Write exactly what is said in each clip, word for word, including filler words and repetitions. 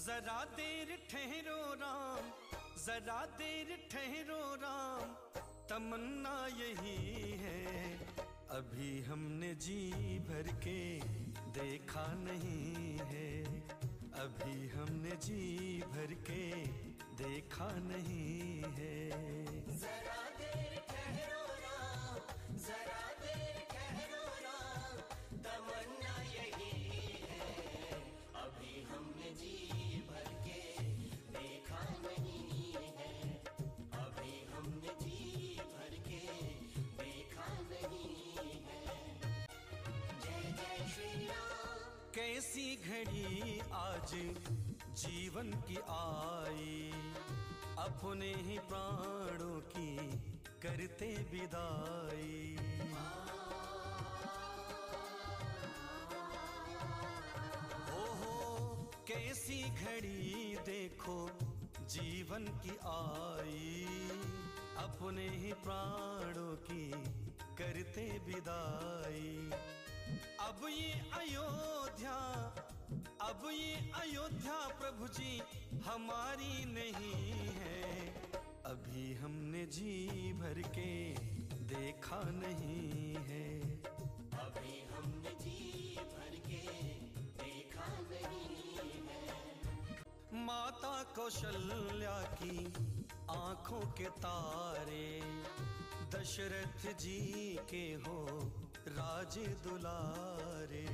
जरा देर ठहरो राम, जरा देर ठहरो राम, तमन्ना यही है, अभी हमने जी भर के देखा नहीं है, अभी हमने जी भर के देखा नहीं है। जरा देर ठहरो राम, जरा देर ठहरो राम, तमन्ना यही है, अभी हमने जी भर के देखा नहीं है, अभी हमने जी भर के देखा नहीं है। जय जय श्री राम। कैसी घड़ी आज जीवन की आई, अपने ही प्राणों की करते विदाई। हो हो कैसी घड़ी देखो जीवन की आई, अपने ही प्राणों की करते विदाई। अब ये अयोध्या, अब ये अयोध्या प्रभु जी हमारी नहीं है, अभी हमने जी भर के देखा नहीं है, अभी हमने जी भर के देखा नहीं है। माता कौशल्या की आंखों के तारे, दशरथ जी के हो राज दुलारे।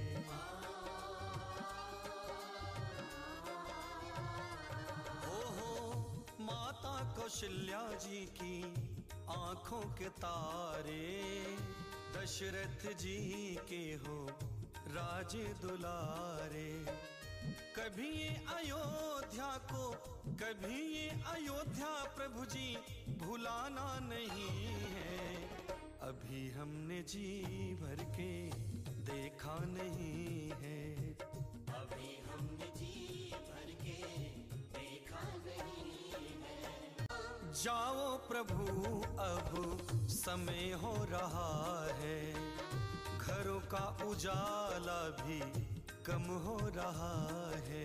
हो हो माता कौशल्या जी की आंखों के तारे, दशरथ जी के हो राज दुलारे। कभी ये अयोध्या को, कभी ये अयोध्या प्रभु जी भुलाना नहीं है, अभी हमने जी भर के देखा नहीं है, अभी हमने जी भर के देखा नहीं है। जाओ प्रभु अब समय हो रहा है, घरों का उजाला भी कम हो रहा है।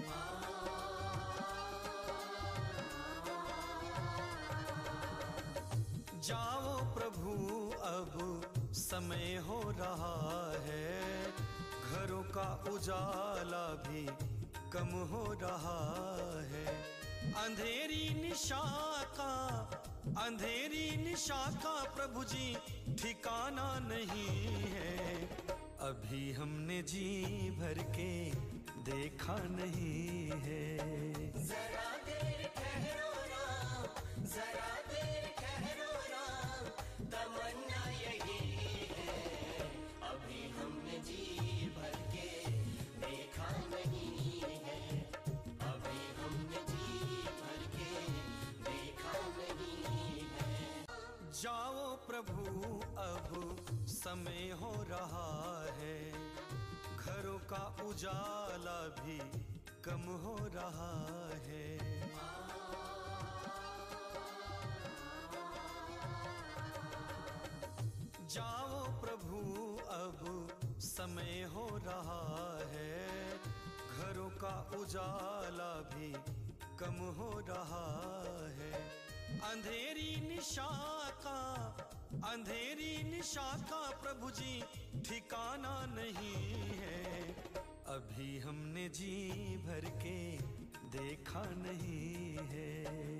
जाओ प्रभु अब समय हो रहा है, घरों का उजाला भी कम हो रहा है। अंधेरी निशा का, अंधेरी निशा का प्रभु जी ठिकाना नहीं है, अभी हमने जी भर के देखा नहीं है। जरा देर ठहरो राम, जरा देर ठहरो राम, तमन्ना यही है, अभी हमने जी भर के देखा नहीं है, अभी हमने जी भर के देखा नहीं है। जाओ प्रभु अब समय हो रहा है, घरों का उजाला भी कम हो रहा है। जाओ प्रभु अब समय हो रहा है, घरों का उजाला भी कम हो रहा है। अंधेरी निशा का, अंधेरी निशा का प्रभु जी ठिकाना नहीं है, अभी हमने जी भर के देखा नहीं है।